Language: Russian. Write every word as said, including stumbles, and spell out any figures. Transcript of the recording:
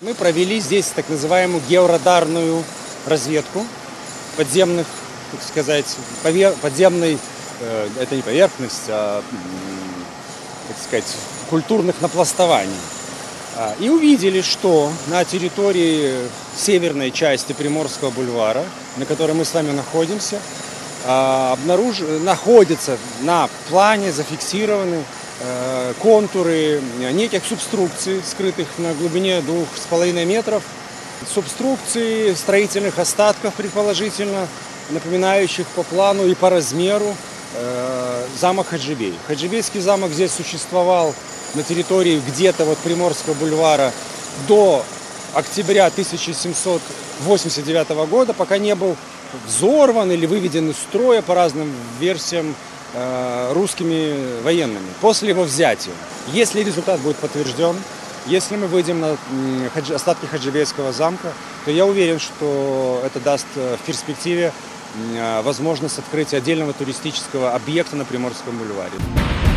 Мы провели здесь так называемую георадарную разведку подземных, так сказать, повер... подземной, э, это не поверхность, а, так сказать, культурных напластований. И увидели, что на территории северной части Приморского бульвара, на которой мы с вами находимся, обнаруж... находятся на плане зафиксированы контуры неких субструкций, скрытых на глубине двух с половиной метров. Субструкции строительных остатков, предположительно, напоминающих по плану и по размеру э, замок Хаджибей. Хаджибейский замок здесь существовал на территории где-то вот Приморского бульвара до октября тысяча семьсот восемьдесят девятого года, пока не был взорван или выведен из строя по разным версиям э, русскими военными после его взятия. Если результат будет подтвержден, если мы выйдем на хадж... остатки Хаджибейского замка, то я уверен, что это даст в перспективе возможность открытия отдельного туристического объекта на Приморском бульваре.